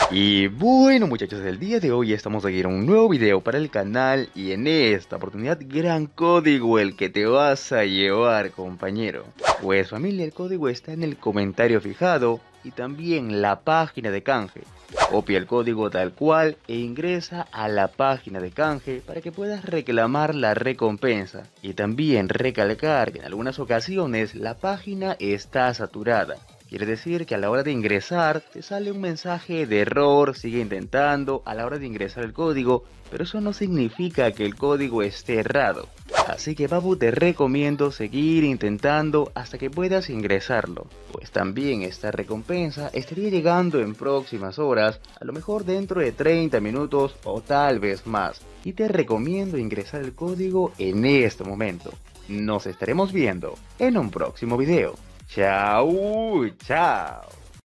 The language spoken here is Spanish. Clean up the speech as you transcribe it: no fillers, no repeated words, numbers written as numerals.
Y bueno muchachos, el día de hoy estamos aquí en un nuevo video para el canal y en esta oportunidad gran código el que te vas a llevar, compañero. Pues familia, el código está en el comentario fijado y también la página de canje. Copia el código tal cual e ingresa a la página de canje para que puedas reclamar la recompensa. Y también recalcar que en algunas ocasiones la página está saturada. Quiere decir que a la hora de ingresar te sale un mensaje de error, sigue intentando a la hora de ingresar el código, pero eso no significa que el código esté errado. Así que Babu, te recomiendo seguir intentando hasta que puedas ingresarlo, pues también esta recompensa estaría llegando en próximas horas, a lo mejor dentro de 30 minutos o tal vez más, y te recomiendo ingresar el código en este momento. Nos estaremos viendo en un próximo video. Chao, chao.